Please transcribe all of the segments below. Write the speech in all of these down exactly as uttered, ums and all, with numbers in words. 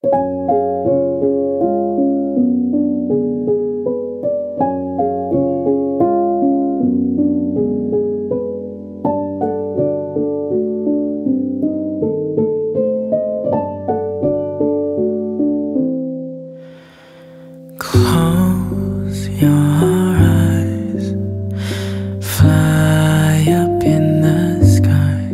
Close your eyes, fly up in the sky.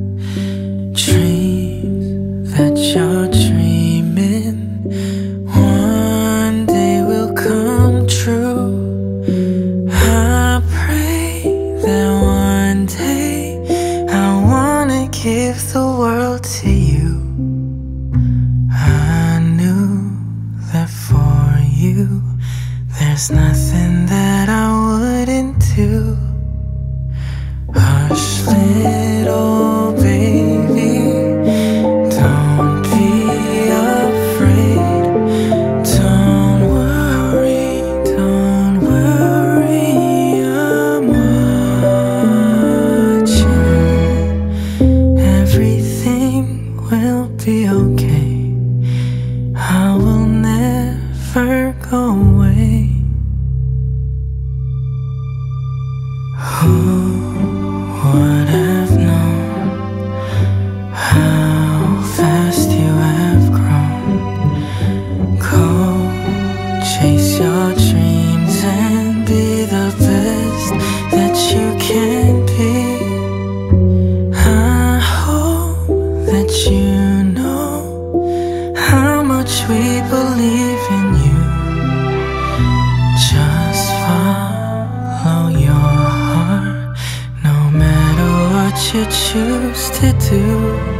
Dreams that you're dreaming one day will come true. I pray that one day I wanna give the world to you. I knew that for you there's nothing that I wouldn't do. Hush, little baby, don't be afraid. Don't worry, don't worry, I'm watching. Everything will be okay. I will never go away. Who would have known how fast you have grown? Go chase your dreams and be the best that you can be. I hope that you know how much we believe in you. Just follow your heart, no matter what you choose to do.